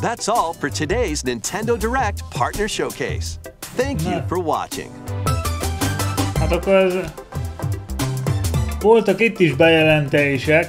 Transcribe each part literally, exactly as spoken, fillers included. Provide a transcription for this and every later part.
That's all for today's Nintendo Direct Partner Showcase. Thank you Na. for watching. Hát akkor ez... voltak itt is bejelentések,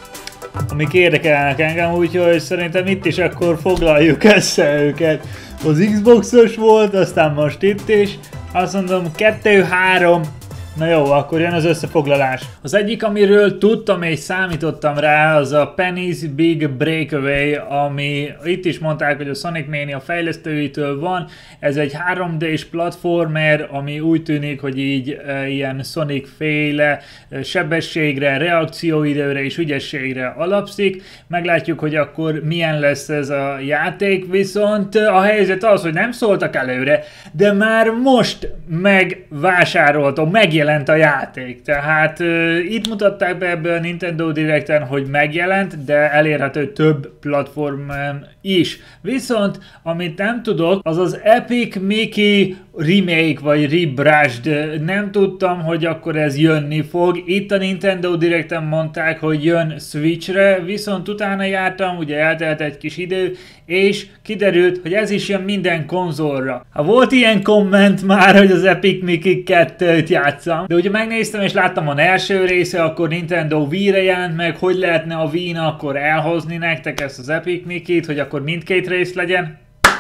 amik érdekelnek engem, úgyhogy szerintem itt is akkor foglaljuk össze őket. Az Xboxos volt, aztán most itt is. Azt mondom, kettő-három. Na jó, akkor jön az összefoglalás. Az egyik, amiről tudtam és számítottam rá, az a Penny's Big Breakaway, ami itt is mondták, hogy a Sonic Mania fejlesztőitől van. Ez egy három dés platformer, ami úgy tűnik, hogy így e, ilyen Sonic-féle e, sebességre, reakcióidőre és ügyességre alapszik. Meglátjuk, hogy akkor milyen lesz ez a játék, viszont a helyzet az, hogy nem szóltak előre, de már most megvásároltam, megjelent a játék, tehát uh, itt mutatták be ebből a Nintendo Directen, hogy megjelent, de elérhető több platformon is. Viszont, amit nem tudok, az az Epic Mickey remake vagy rebrushed. Nem tudtam, hogy akkor ez jönni fog. Itt a Nintendo Directen mondták, hogy jön Switchre, viszont utána jártam, ugye eltelt egy kis idő, és kiderült, hogy ez is jön minden konzolra. Ha volt ilyen komment már, hogy az Epic Mickey kettőt játszam, de ugye megnéztem és láttam a első része, akkor Nintendo Wii-re jelent meg, hogy lehetne a Wii-n akkor elhozni nektek ezt az Epic Mickey-t, hogy akkor mindkét rész legyen.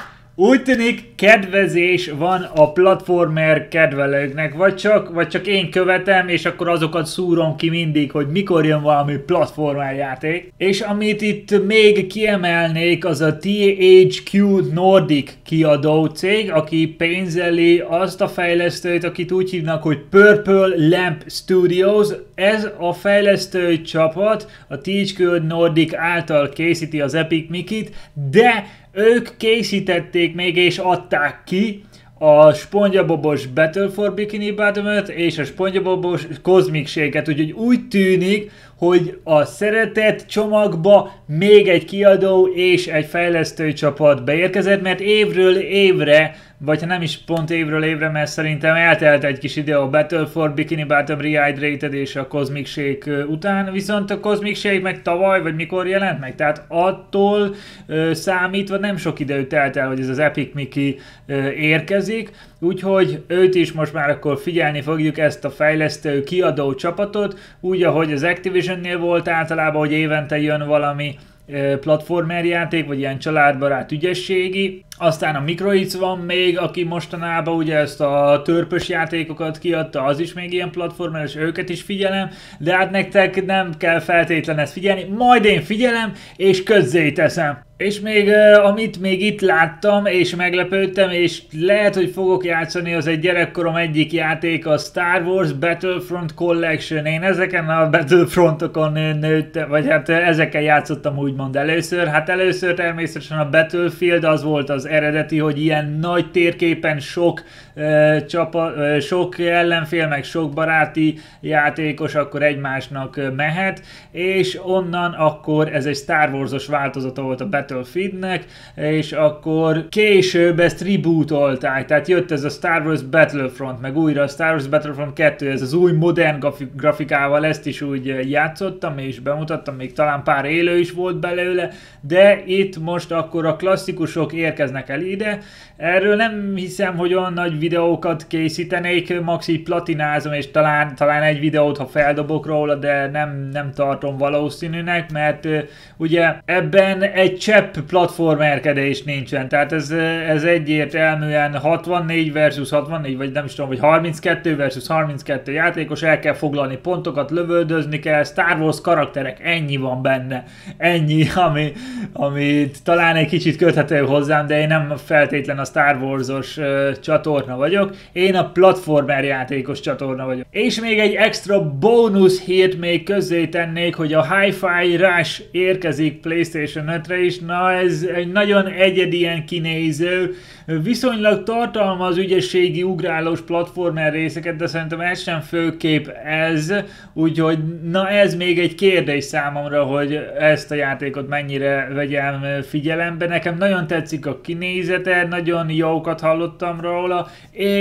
Úgy tűnik, kedvezés van a platformer kedvelőknek, vagy csak, vagy csak én követem, és akkor azokat szúrom ki mindig, hogy mikor jön valami platformer játék. És amit itt még kiemelnék, az a té há kú Nordic kiadó cég, aki pénzeli azt a fejlesztőt, akit úgy hívnak, hogy Purple Lamp Studios. Ez a fejlesztő csapat a té há kú Nordic által készíti az Epic Mickey-t, de ők készítették még és adták ki a SpongeBobos Battle for Bikini Bottom-öt és a SpongeBobos Cosmic Shake-et, úgyhogy úgy tűnik, hogy a szeretett csomagba még egy kiadó és egy fejlesztő csapat beérkezett, mert évről évre, vagy ha nem is pont évről évre, mert szerintem eltelt egy kis idő a Battle for Bikini Bottom Rehydrated és a Cosmic Shake után, viszont a Cosmic Shake meg tavaly, vagy mikor jelent meg, tehát attól ö, számítva nem sok idő telt el, hogy ez az Epic Mickey ö, érkezik, úgyhogy őt is most már akkor figyelni fogjuk, ezt a fejlesztő kiadó csapatot, úgy ahogy az Activisionnél volt általában, hogy évente jön valami platformer játék, vagy ilyen családbarát ügyességi. Aztán a Microids van még, aki mostanában ugye ezt a törpös játékokat kiadta, az is még ilyen platformer, és őket is figyelem, de hát nektek nem kell feltétlenül ezt figyelni, majd én figyelem, és közzé teszem. És még uh, amit még itt láttam, és meglepődtem, és lehet, hogy fogok játszani, az egy gyerekkorom egyik játék, a Star Wars Battlefront Collection. Én ezeken a Battlefrontokon nőttem, vagy hát ezekkel játszottam úgymond először. Hát először természetesen a Battlefield az volt az eredeti, hogy ilyen nagy térképen sok uh, csapa, uh, sok ellenfél, meg sok baráti játékos akkor egymásnak mehet, és onnan akkor ez egy Star Wars-os változata volt a Battlefieldnek, és akkor később ezt rebootolták, tehát jött ez a Star Wars Battlefront, meg újra a Star Wars Battlefront kettő, ez az új modern grafikával, ezt is úgy játszottam, és bemutattam, még talán pár élő is volt belőle, de itt most akkor a klasszikusok érkeznek el ide. Erről nem hiszem, hogy olyan nagy videókat készítenék, max így platinázom, és talán, talán egy videót, ha feldobok róla, de nem, nem tartom valószínűnek, mert uh, ugye ebben egy csepp platformerkedés nincsen, tehát ez, ez egyértelműen hatvannégy versus hatvannégy, vagy nem is tudom, vagy harminckettő versus harminckettő játékos, el kell foglalni pontokat, lövöldözni kell, Star Wars karakterek, ennyi van benne, ennyi, ami, ami talán egy kicsit köthető hozzám, de én nem feltétlen a Star Wars-os uh, csatorna vagyok, én a platformer játékos csatorna vagyok. És még egy extra bónusz hírt még közzé tennék, hogy a Hi-Fi Rush érkezik PlayStation ötre is, na ez egy nagyon egyedi ilyen kinéző, viszonylag tartalmaz ügyességi ugrálós platformer részeket, de szerintem ez sem főképp ez, úgyhogy na ez még egy kérdés számomra, hogy ezt a játékot mennyire vegyem figyelembe. Nekem nagyon tetszik a kinézete, nagyon jókat hallottam róla, és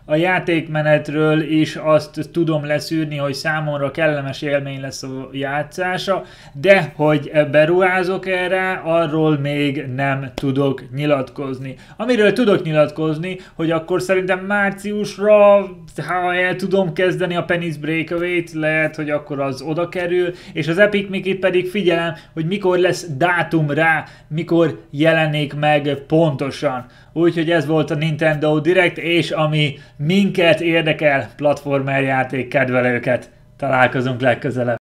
a játékmenetről is azt tudom leszűrni, hogy számomra kellemes élmény lesz a játszása, de hogy beruházok erre, arról még nem tudok nyilatkozni. Amiről tudok nyilatkozni, hogy akkor szerintem márciusra, ha el tudom kezdeni a Penny's Breakaway-t, lehet, hogy akkor az oda kerül, és az Epic Mickey pedig figyelem, hogy mikor lesz dátum rá, mikor jelenik meg pontosan. Úgyhogy ez volt a Nintendo Direct, és ami minket érdekel, platformer játék kedvelőket. Találkozunk legközelebb.